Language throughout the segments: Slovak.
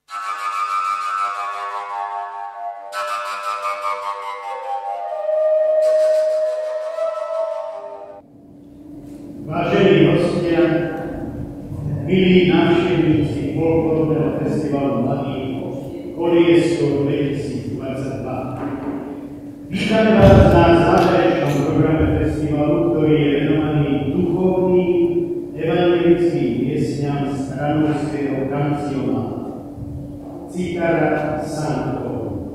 Vážení hostia, milí návštevníci folklórneho festivalu Mladých Kolieskov 2022. Vítame vás na záverečnom programe festivalu, ktorý je venovaný duchovným evangelickým piesňam z Ranovského kancionátu Cítara Santo.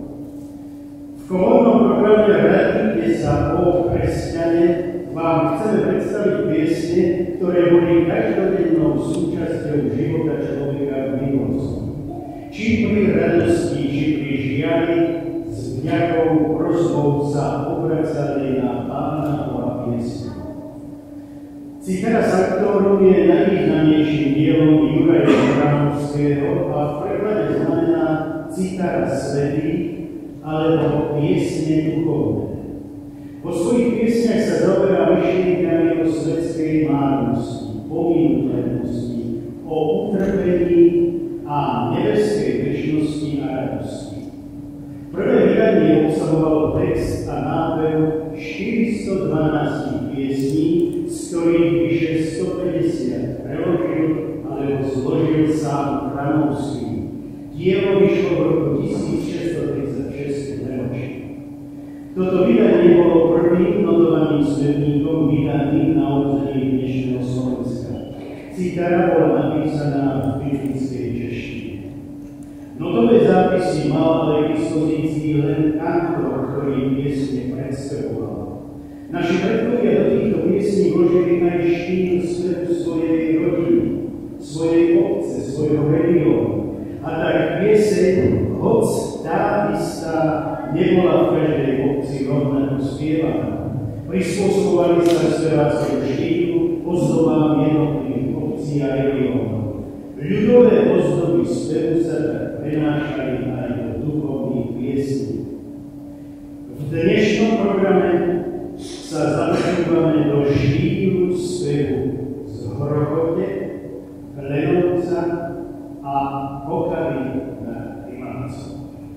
V komornom programe Radíte sa o kresťane vám chceme predstaviť piesne, ktoré boli každodennou súčasťou života človeka v minulosti. Či pri radosti, či pri žiari, s vďakou prosbou sa obracali na Pána a piesne. Cítara Sanctorum je najvýznamnejším dielom Juraja Ramovského a v preklade znamená Cítara svätý alebo piesne duchovné. Po svojich piesniach sa zaoberá myšlienkami o svetskej márnosti, pominuteľnosti, o utrpení a nebeskej večnosti a radosti. Prvé vydanie obsahovalo text a nápev 412 piesní, z ktorých vyše 150 preložil alebo zložil sám Ramovský. Dielo vyšlo v roku 1636 preložil. Toto vydanie bolo prvým notovaným svetníkom vydaným na území dnešného Slovenska. Cítara bola napísaná v biblickej češtine. Notové zápisy mal ale k dispozícii len kantor, ktorý piesne predspevoval. Naši predkovia do týchto piesní vložili aj štýl svetu svojej rodiny, svojej obce, svojho regiónu. A tak pieseň, hoc tá istá, nebola v každej obci rovnako spievaná. Prispôsobovali sa speváckému štýlu, ozdobám jednotlivých obcí a regiónov. Ľudové ozdoby spevu sa tak prenášali aj do duchovných piesní. V dnešnom programe sa zapracúvame do štýlu spevu z Hrochote, Lenovca a Kokavy na Rimavcu.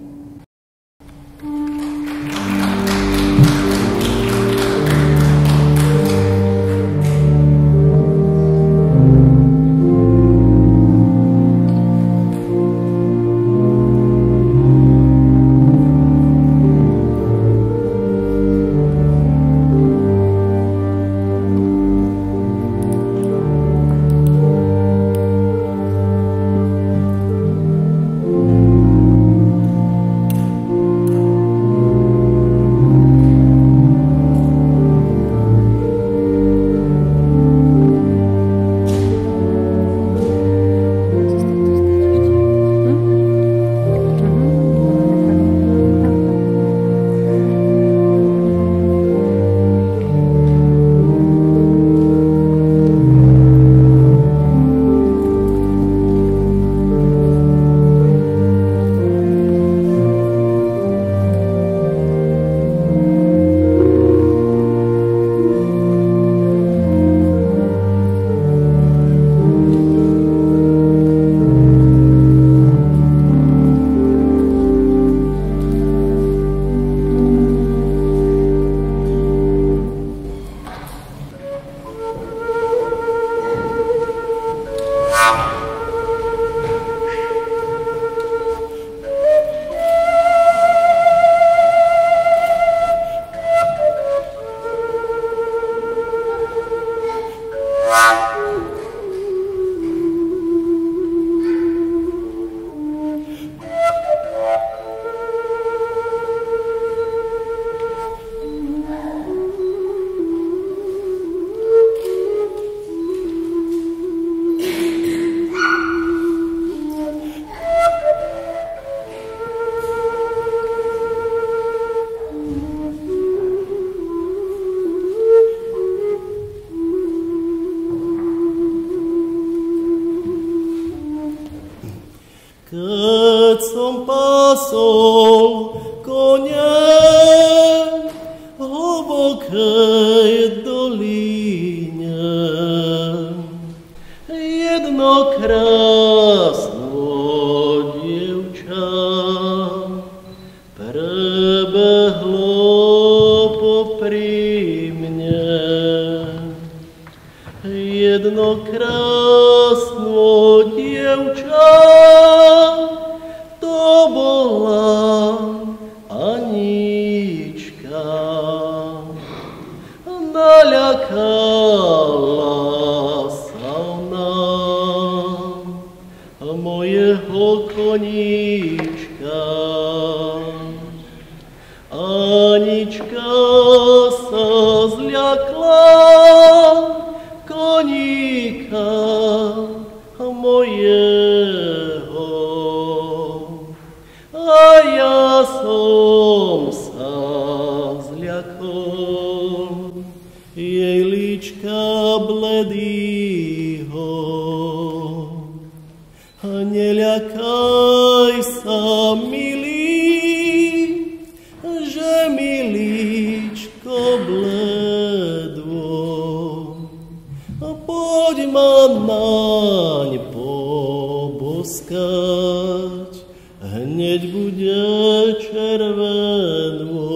Keď som pasol konia v hlbokej dolíne, jedno krásno dievča krásno dievča, to bola Anička. Naľakala sa ona mojeho koníčka. Anička sa zľakla koníka mojeho. A ja som sa zľakol jej líčka bledýho. Neľakaj sa, milý, že mi líčko bledvo. Poď ma naň poboskať, hneď bude červeno.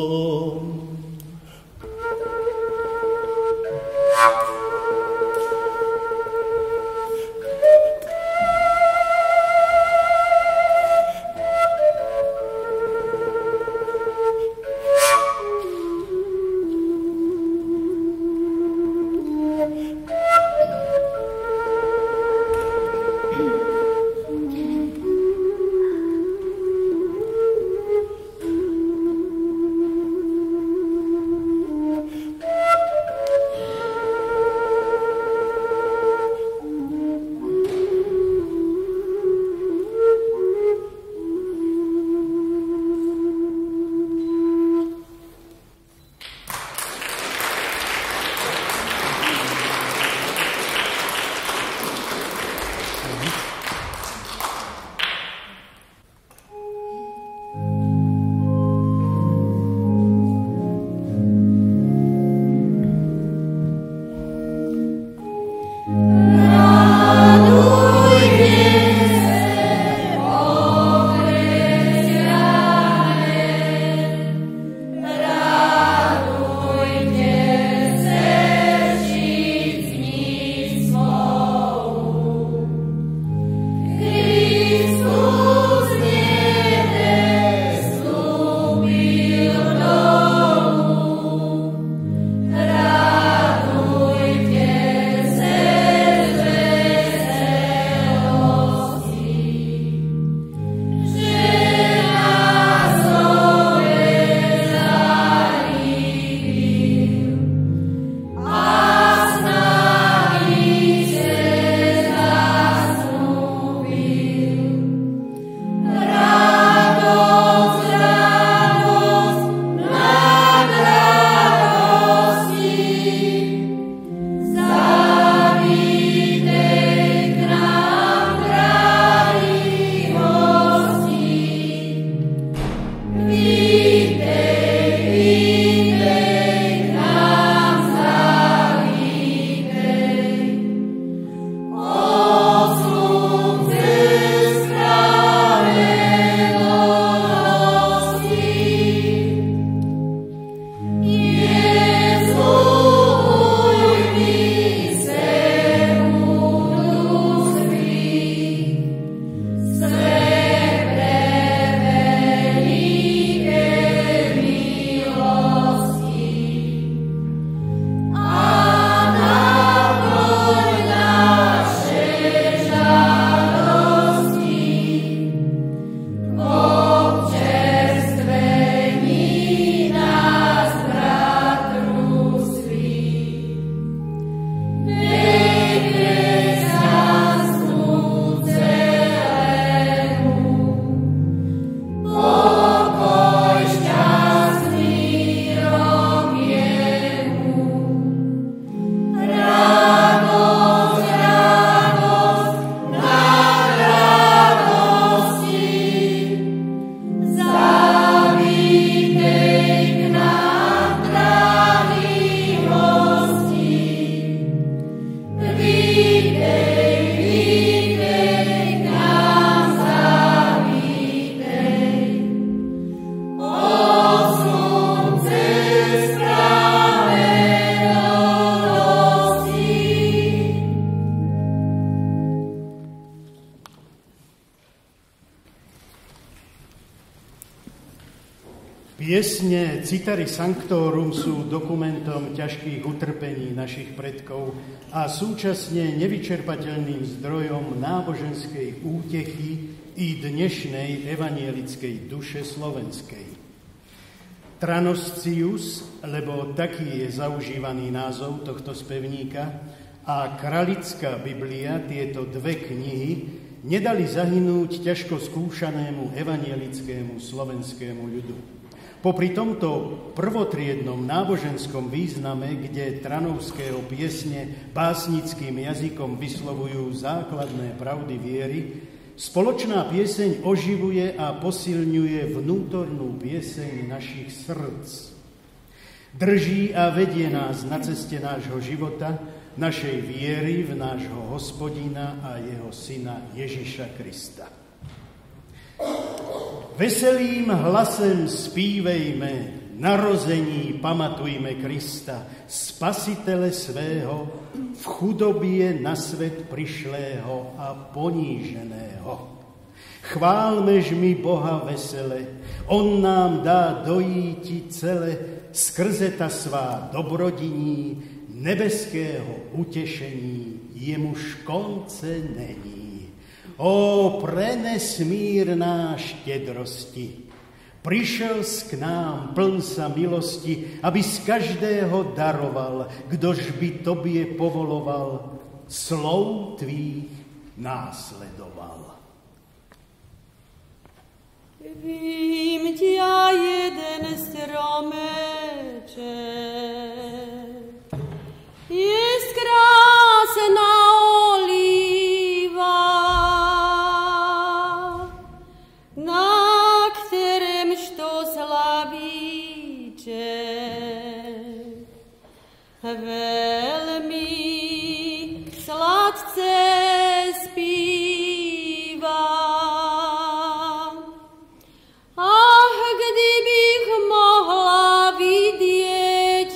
Piesne Citari Sanctorum sú dokumentom ťažkých utrpení našich predkov a súčasne nevyčerpateľným zdrojom náboženskej útechy i dnešnej evanielickej duše slovenskej. Tranoscius, lebo taký je zaužívaný názov tohto spevníka, a Kralická Biblia, tieto dve knihy, nedali zahynúť ťažko skúšanému evanielickému slovenskému ľudu. Popri tomto prvotriednom náboženskom význame, kde tranovského piesne básnickým jazykom vyslovujú základné pravdy viery, spoločná pieseň oživuje a posilňuje vnútornú pieseň našich srdc. Drží a vedie nás na ceste nášho života, našej viery v nášho Hospodina a jeho Syna Ježiša Krista. Veselým hlasem spívejme, narození pamatujme Krista, Spasitele svého, v chudobie na svet prišlého a poníženého. Chválmež mi Boha vesele, on nám dá dojíti celé, skrze ta svá dobrodiní, nebeského utešení, jemuž konce není. Ó, prenesmírná štedrosti, prišiel k nám pln sa milosti, aby z každého daroval, kdož by tobie povoloval, slov tvých následoval. Vím ťa jeden stromeček, jest krásna oliva, na kterém što slavíček velmi sladce zpívá. Ach, kdybych mohla vidět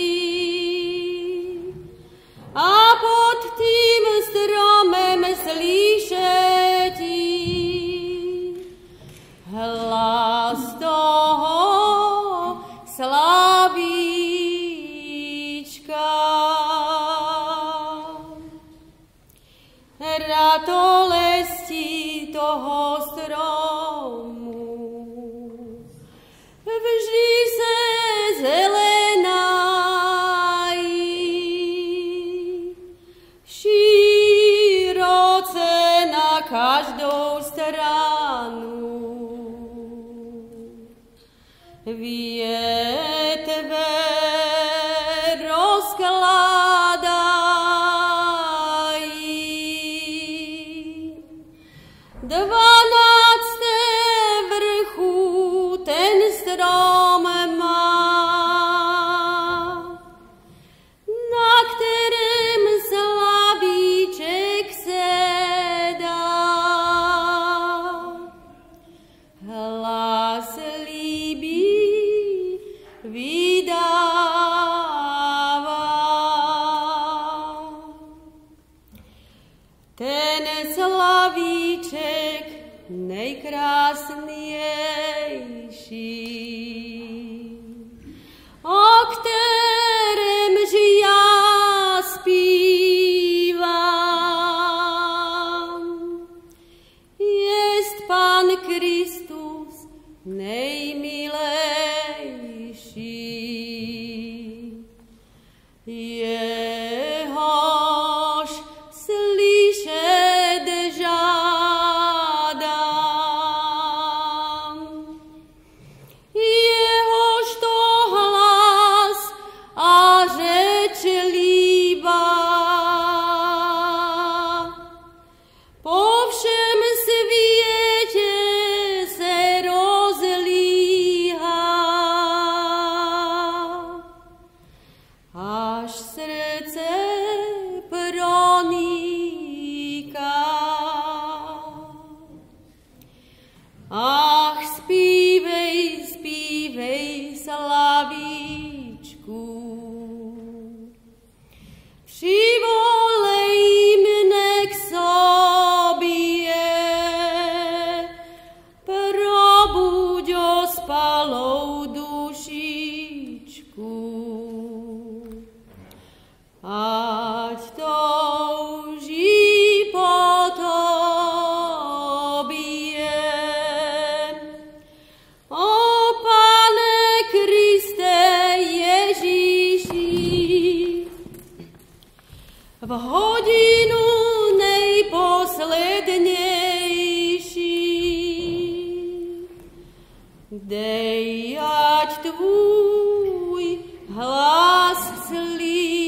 a pod tím stromem slyšet hlas toho slavíčka. Ratolesti toho stromu vždy se zelenají, široce na každou stranu. Větve rozkladají, 12. vrchu ten strom má, na kterém slavíček sedá. Hlas líbí vydává. Ten slavíček nejkrásnější, o kterémž já zpívám, jest Pán Kristus nejmilejší. Jehož slyšet žádám, jehož to hlas a řeč líbá. Po všem světě se rozlívá. blednejší. Dej, ať tvůj hlas slyší.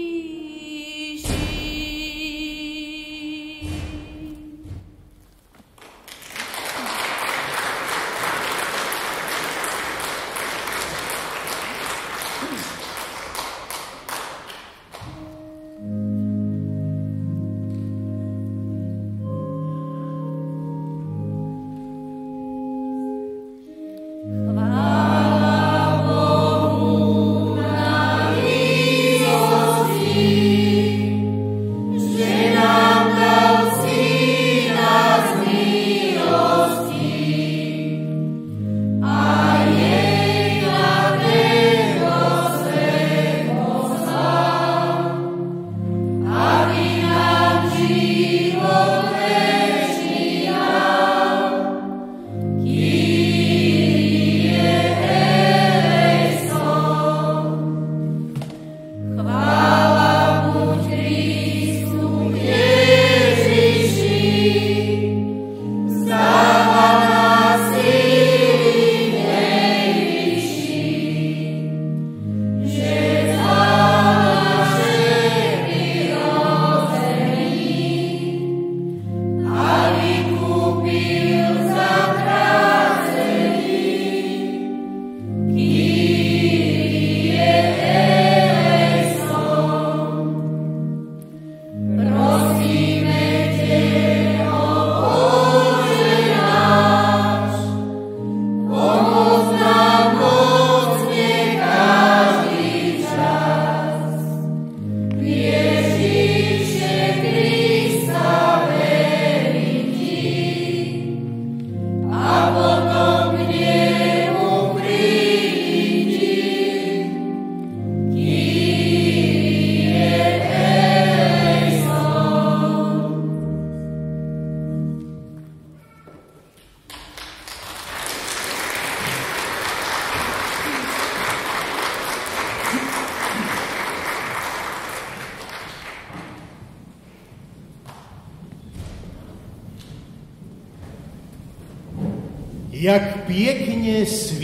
Jak pěkně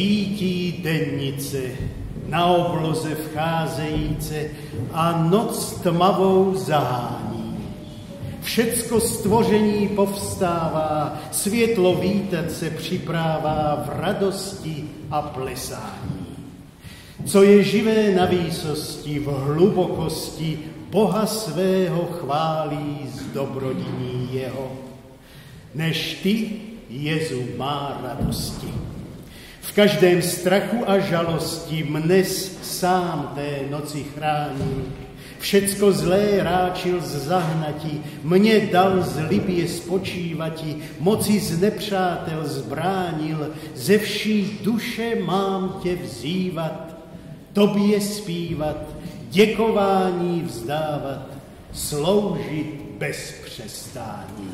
svítí dennice, na obloze vcházejíce a noc tmavou zahání. Všecko stvoření povstává, světlo vítat se připrává v radosti a plesání. Co je živé na výsosti, v hlubokosti, Boha svého chválí z dobrodiní jeho. Než ty, Jezu, má radosti. V každém strachu a žalosti mnes sám té noci chránil. Všecko zlé ráčil z zahnati, mne dal z libě spočívati, moci z nepřátel zbránil, ze vší duše mám tě vzývat, tobě zpívat, děkování vzdávat, sloužit bez přestání.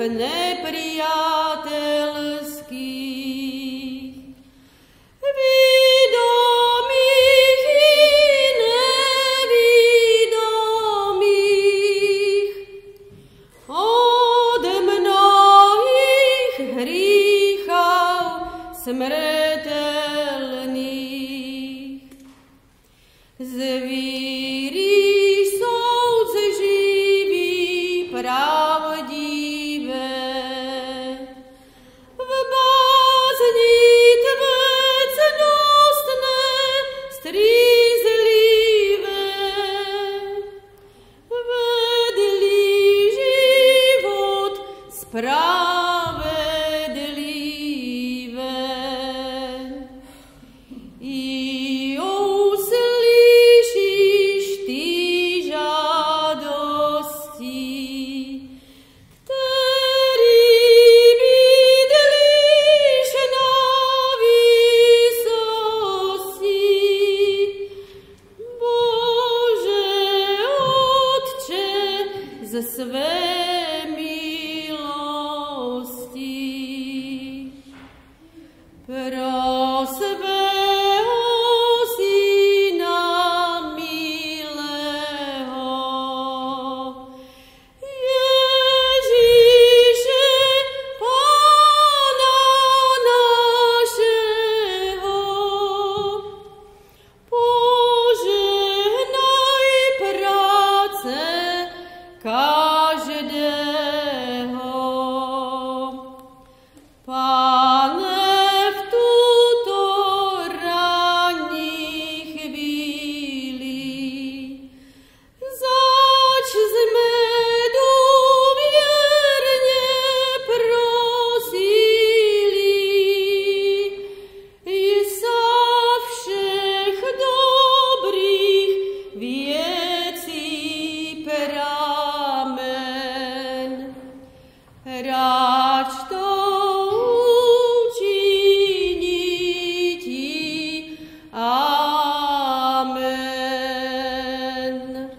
nepriateľských. Vidomých i nevidomých, od mnohých hríchov smrteľných. Zvíri soudz živý, pravdivé, v bázni tvé cnostné, střízlivé, vedli život spravedlivé. I uslyšíš ty žádosti, který bydlíš na výsosti. Bože Otče, ze své milosti, pro svého Syna milého, Ježíše, Pána našeho, požehnaj práce každého. Pane, v tuto ranní chvíli, zač sme důvěrně prosili, i sa všech dobrých věcí pramen. Ráč to učiniti. Amen.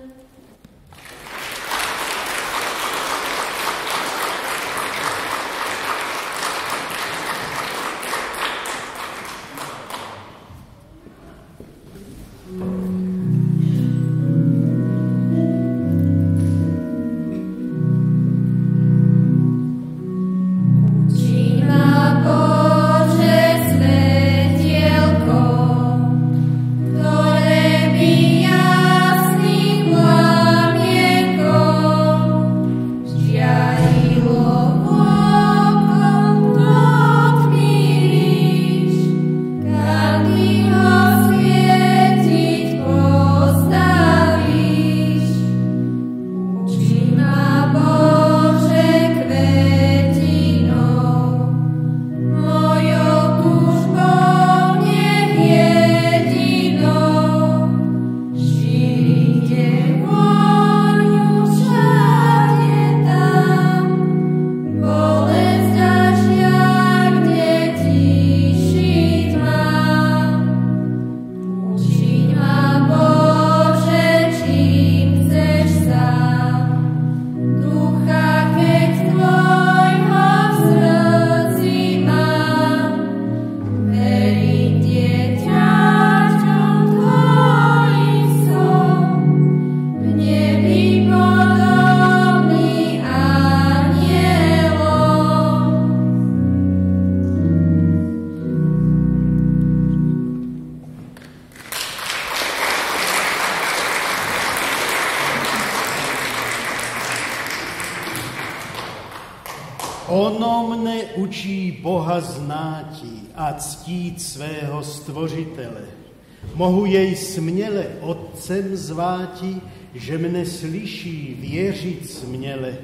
Ono mne učí Boha znáti a ctít svého stvořitele. Mohu jej směle otcem zváti, že mne slyší věřit směle.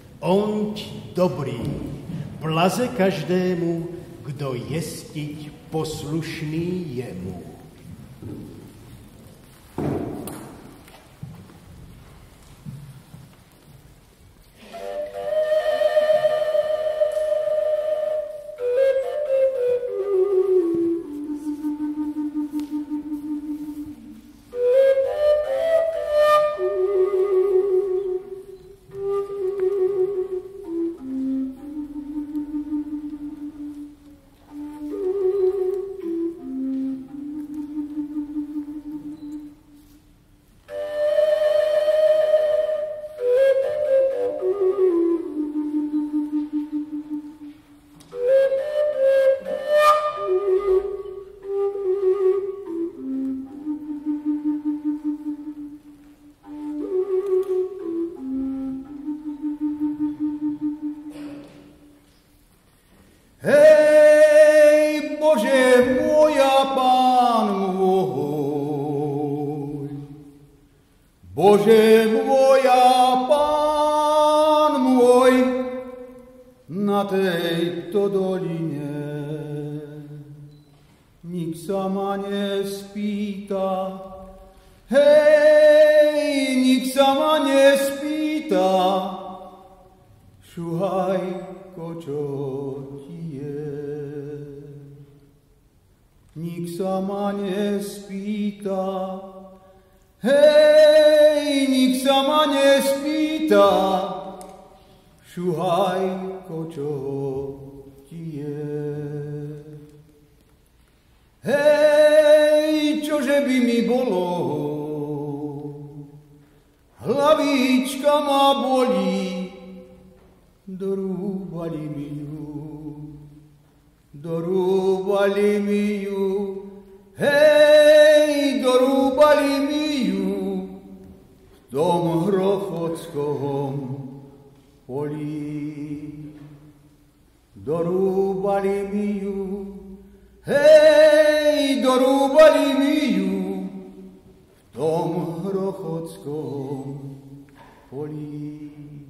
Onť dobrý, blaze každému, kdo jestiť poslušný jemu. Bože môj a Pán môj, na tejto doline nik sa ma nespýta, hej, nik sa ma nespýta, šuhajko, čo ti je. Nik sa ma nespýta, hej, nik sa ma nespýta, šuhajko, čo ti je. Hej, čože by mi bolo, hlavička ma bolí, dorúbali mi ju, hej, dorúbali mi ju v tom hrochodskom polí. Dorúbali mi ju, hej, dorúbali mi ju v tom hrochodskom polí.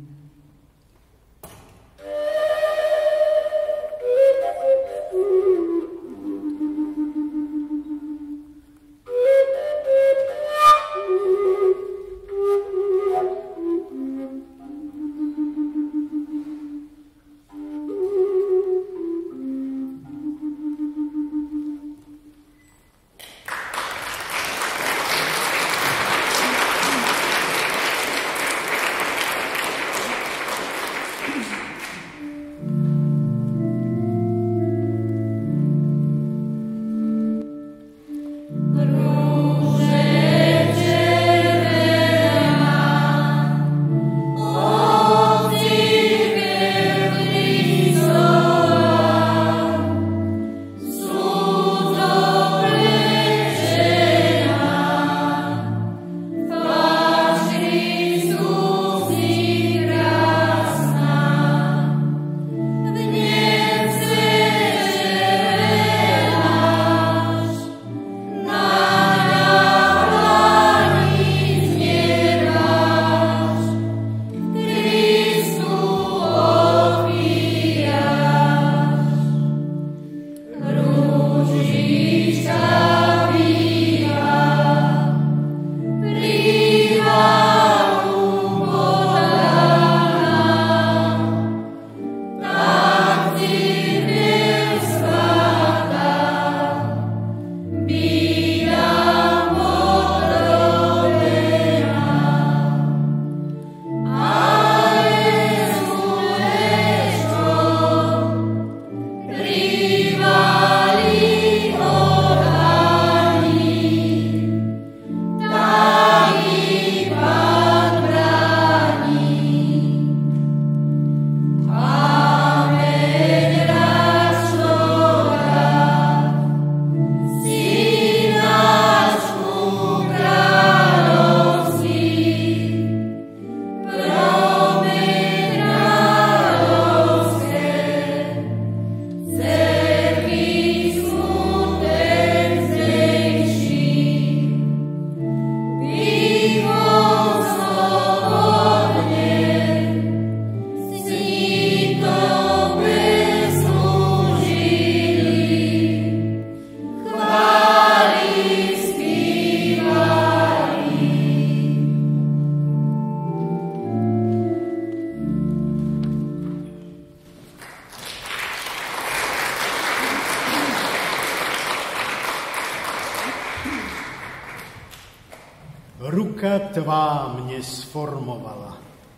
Ruka tvá mne sformovala,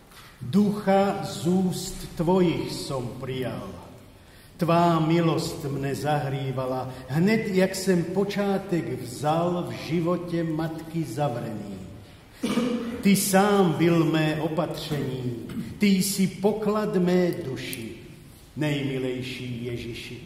ducha z úst tvojich som prijal. Tvá milosť mne zahrývala, hned jak sem počátek vzal v živote matky zavrený. Ty sám byl mé opatření, ty si poklad mé duši, nejmilejší Ježiši.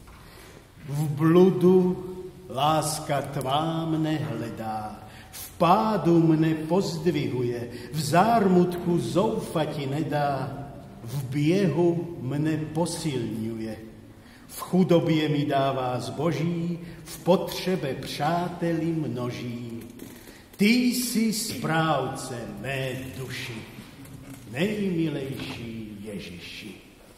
V bludu láska tvá mne hledá, v pádu mne pozdvihuje, v zármutku zoufati nedá, v běhu mne posilňuje. V chudobě mi dává zboží, v potřebe přáteli množí. Ty si správce mé duši, nejmilejší Ježiši.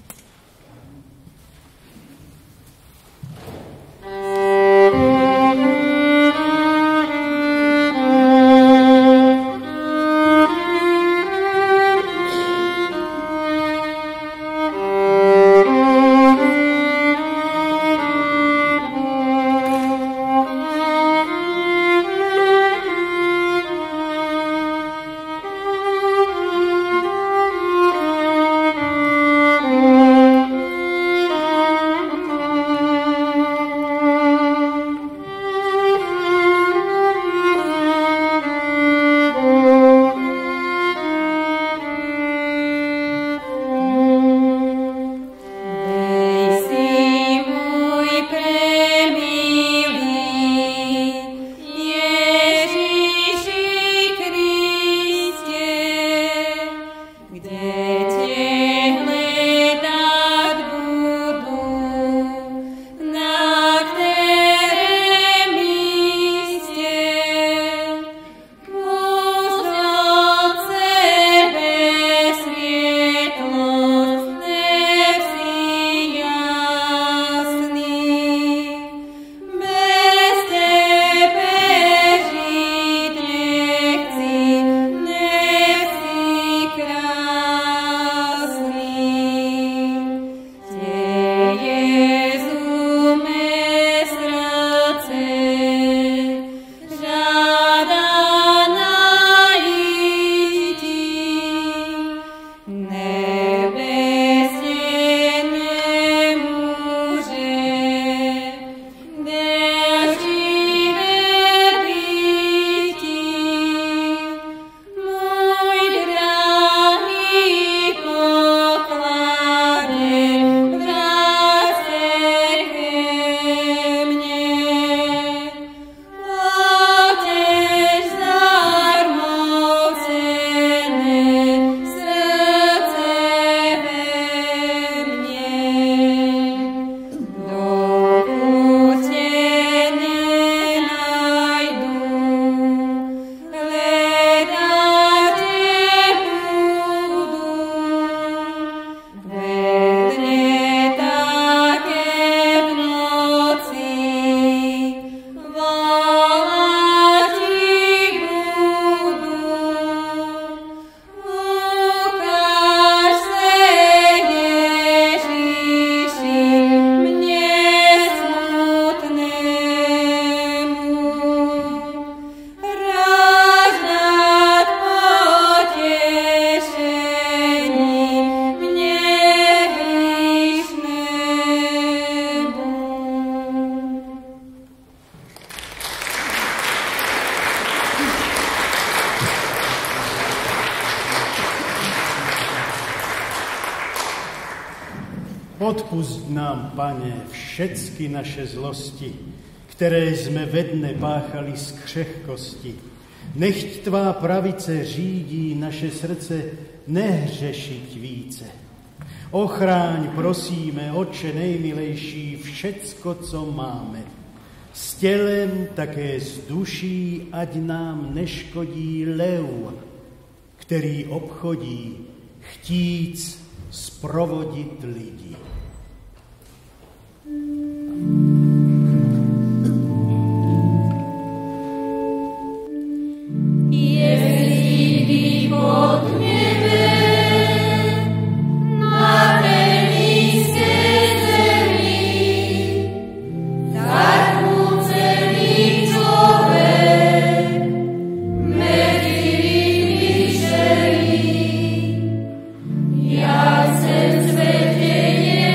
Odpusť nám, Pane, všetky naše zlosti, ktoré sme vedne páchali z křehkosti. Nechť Tvá pravice řídí naše srdce nehřešiť více. Ochráň, prosíme, Otče nejmilejší, všecko, co máme. S tělem, také s duší, ať nám neškodí lev, který obchodí, chtíc sprovodit lidi. Ja chcem svet, kde je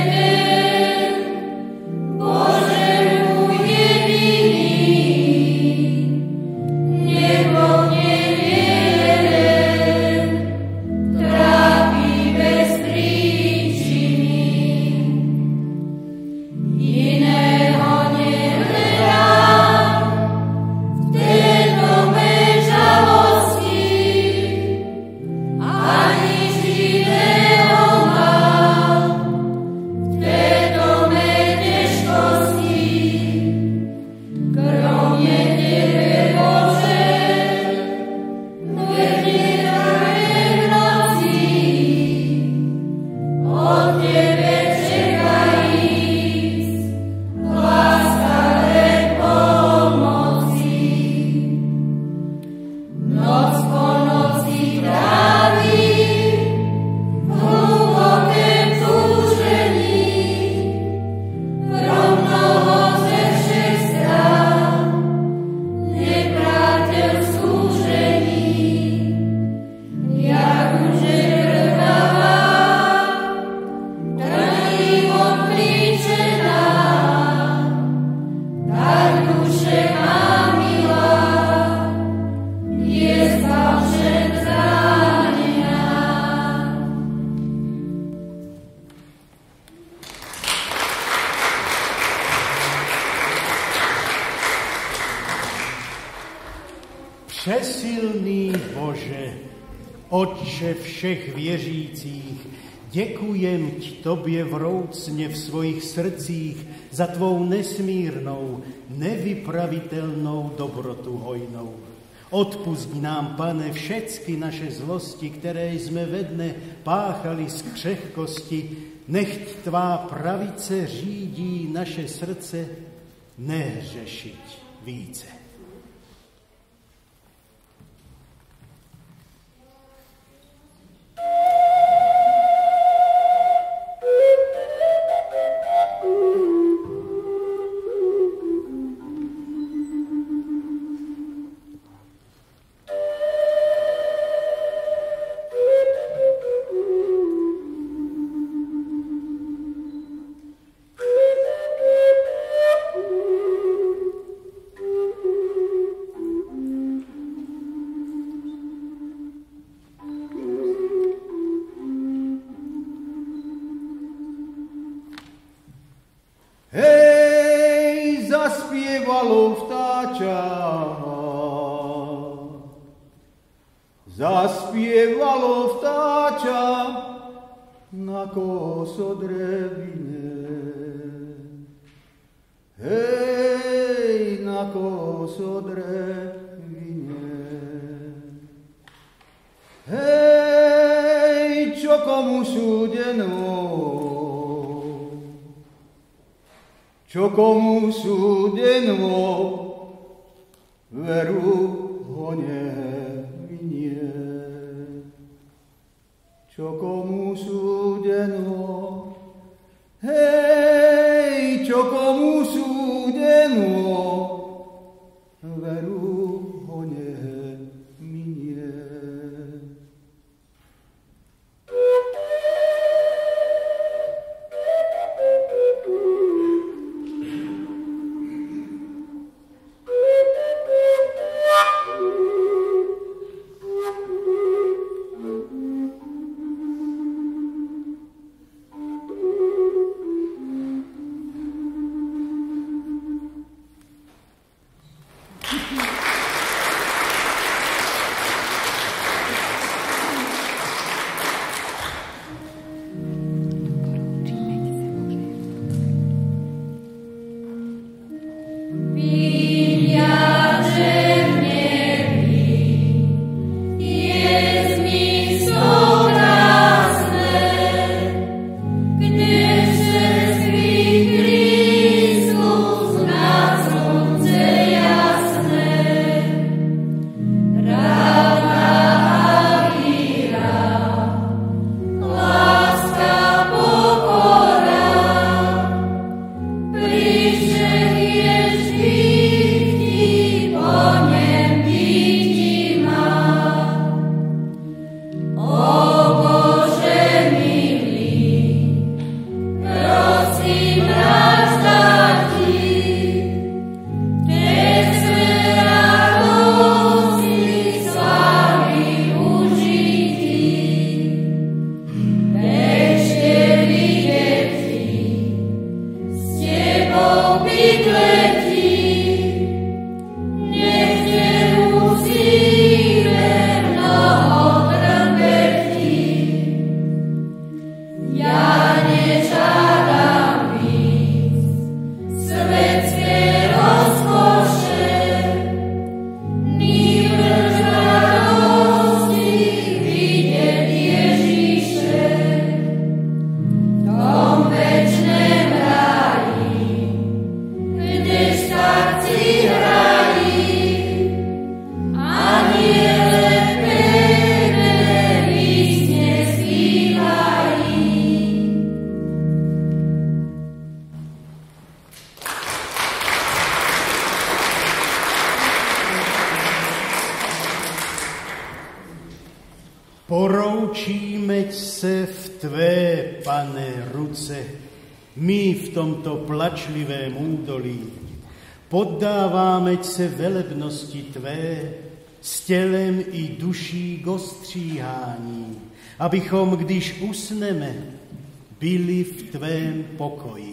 Otče všech věřících, děkujem ti tobě vroucně v svojich srdcích za tvou nesmírnou, nevypravitelnou dobrotu hojnou. Odpusť nám, Pane, všetky naše zlosti, které jsme ve dne páchali z křehkosti, nechť tvá pravice řídí naše srdce nehřešit více. Zaspievalo vtáča na kosodrevine. Hej, na kosodrevine. Hej, čo komu súdeno? Čo komu súdeno? Veru ho nevinie. Čo komu súdeno? Hej, čo komu súdeno? Veru ho neminie. Poroučíme se v tvé, Pane, ruce, my v tomto plačlivém údolí. Poddáváme se velebnosti tvé, s tělem i duší k ostříhání, abychom, když usneme, byli v tvém pokoji.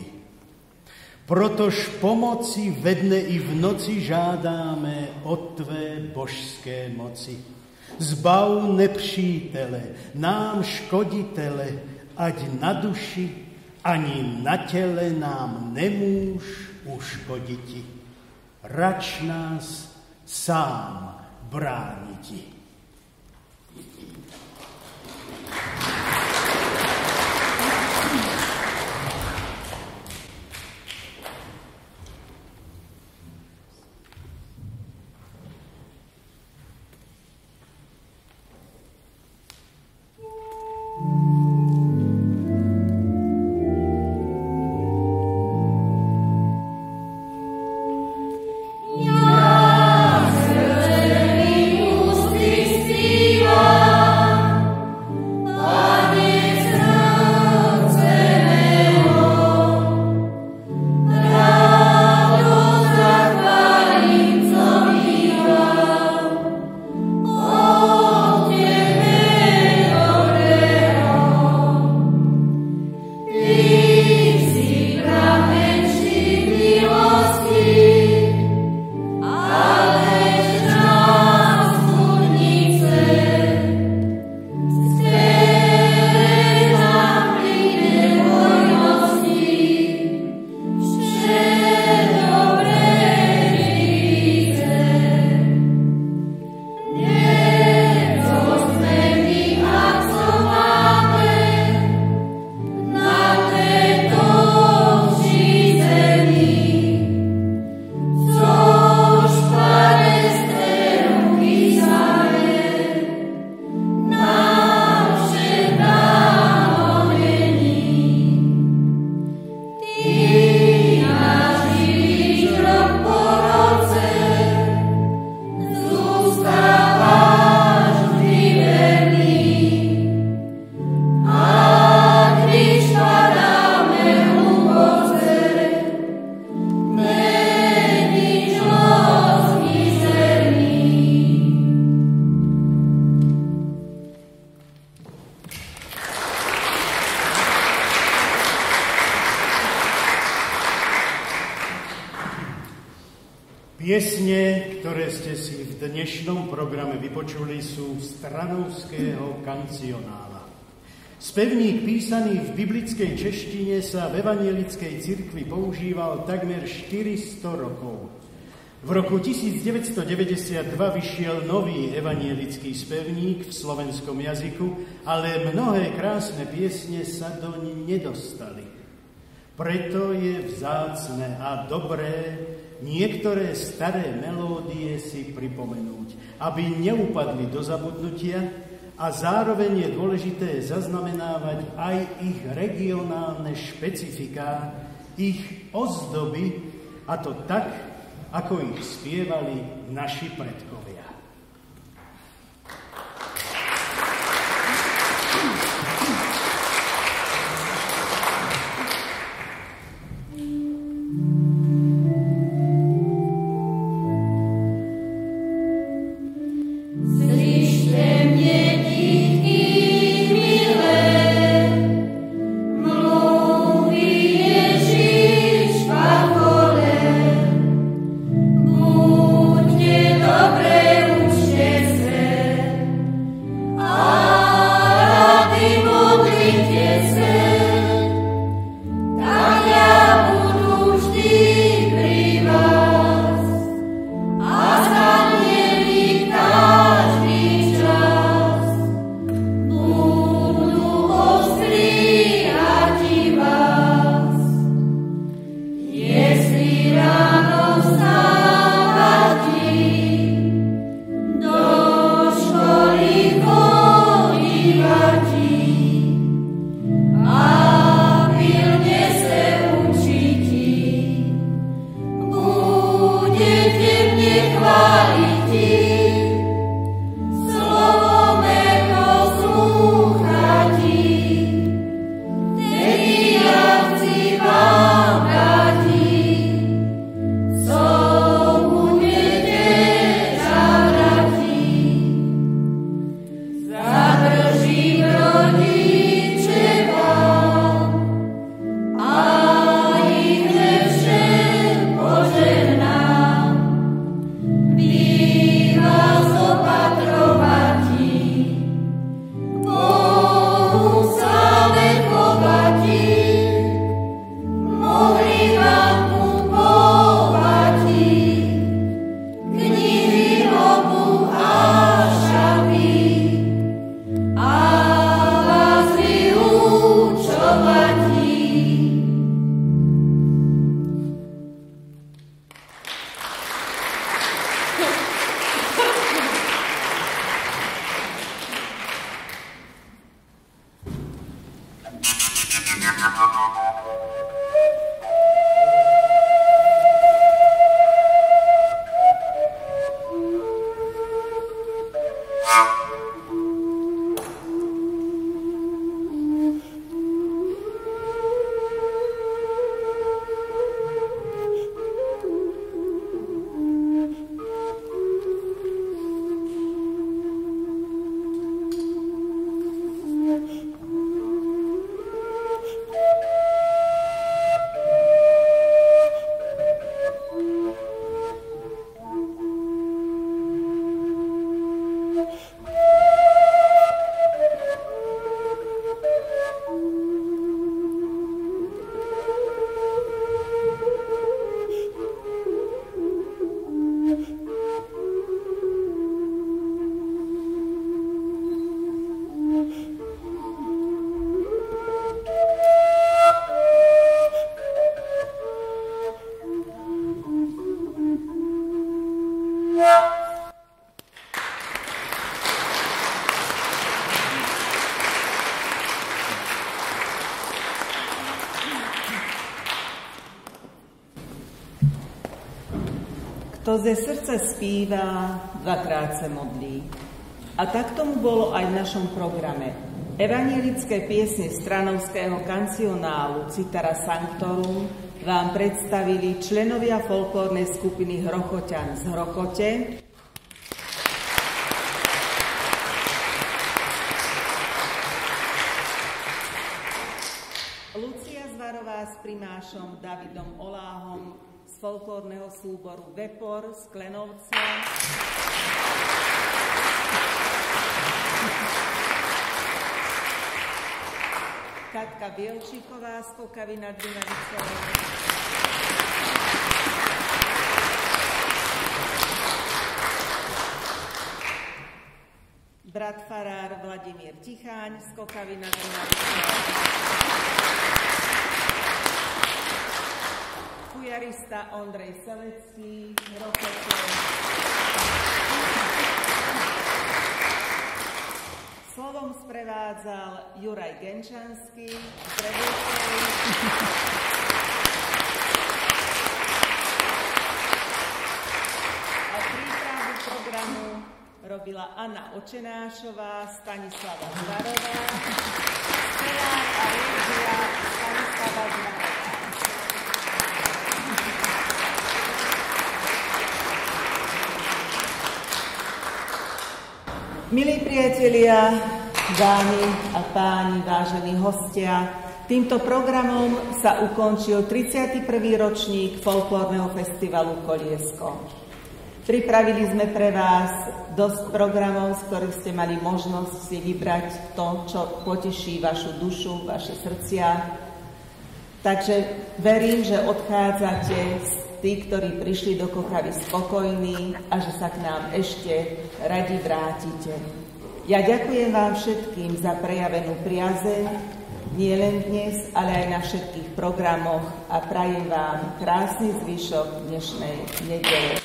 Protož pomoci ve dne i v noci žádáme od tvé božské moci. Zbav nepřítele, nám škoditele, ať na duši ani na tele nám nemůž uškoditi. Rač nás sám brániti. Piesne, ktoré ste si v dnešnom programe vypočuli, sú Stranovského kancionála. Spevník písaný v biblickej češtine sa v evangelickej cirkvi používal takmer 400 rokov. V roku 1992 vyšiel nový evangelický spevník v slovenskom jazyku, ale mnohé krásne piesne sa doň nedostali. Preto je vzácne a dobré niektoré staré melódie si pripomenúť, aby neupadli do zabudnutia, a zároveň je dôležité zaznamenávať aj ich regionálne špecifiká, ich ozdoby, a to tak, ako ich spievali naši predkovia. Dobre Kto ze srdca spíva, dvakrát sa modlí. A tak tomu bolo aj v našom programe. Evangelické piesne Stranovského kancionálu Citara Sanctorum vám predstavili členovia folklórnej skupiny Hrochoťan z Hrochote. Lucia Zvarová s primášom Davidom Oláhom z folklórneho súboru Vepor z Klenovca. Katka Bielčíková z Kokavy nad Dunavicou. Brat farár Vladimír Ticháň z Kokavy nad Dunavicou. Fujarista Ondrej Selecký, Rokote. Slovom sprevádzal Juraj Genčanský z Rebulkej. A prípravu programu robila Anna Očenášová, Stanislava Zvarová, spevák a režia Stanislava Zvarová. Milí priatelia, dámy a páni, vážení hostia, týmto programom sa ukončil 31. ročník folklórneho festivalu Koliesko. Pripravili sme pre vás dosť programov, z ktorých ste mali možnosť si vybrať to, čo poteší vašu dušu, vaše srdcia. Takže verím, že odchádzate tí, ktorí prišli do Kokavy spokojní a že sa k nám ešte radi vrátite. Ja ďakujem vám všetkým za prejavenú priazeň, nie len dnes, ale aj na všetkých programoch a prajem vám krásny zvyšok dnešnej nedele.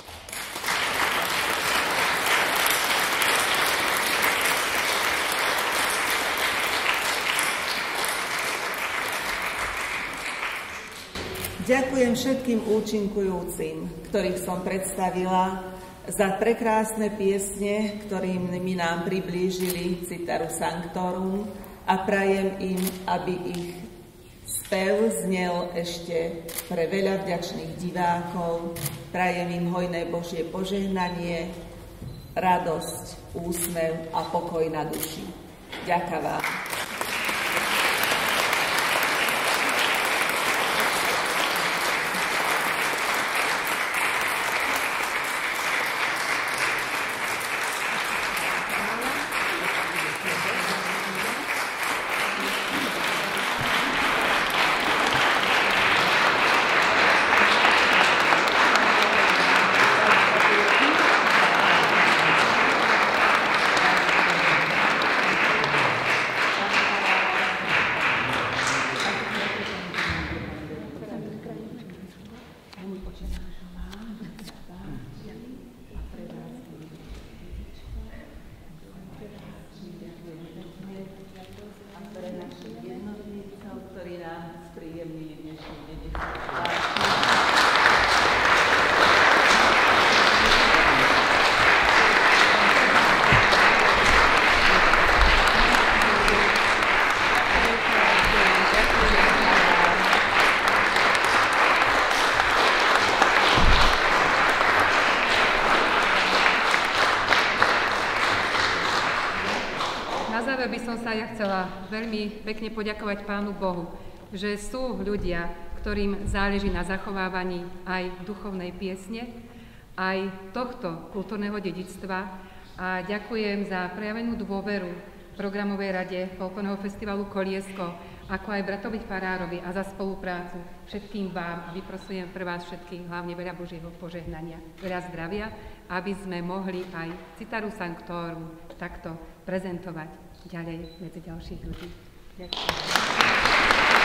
Ďakujem všetkým účinkujúcim, ktorých som predstavila, za prekrásne piesne, ktorými nám priblížili Citaru Sanctorum a prajem im, aby ich spev znel ešte pre veľa vďačných divákov. Prajem im hojné Božie požehnanie, radosť, úsmev a pokoj na duši. Ďakujem vám. Ja chcela veľmi pekne poďakovať Pánu Bohu, že sú ľudia, ktorým záleží na zachovávaní aj duchovnej piesne, aj tohto kultúrneho dedičstva a ďakujem za prejavenú dôveru programovej rade Folklórneho festivalu Koliesko, ako aj bratovi farárovi a za spoluprácu všetkým vám a vyprosujem pre vás všetkých hlavne veľa Božieho požehnania, veľa zdravia, aby sme mohli aj Citaru Sanctorum takto prezentovať ďalej medzi ďalších ľudí. Ďakujem.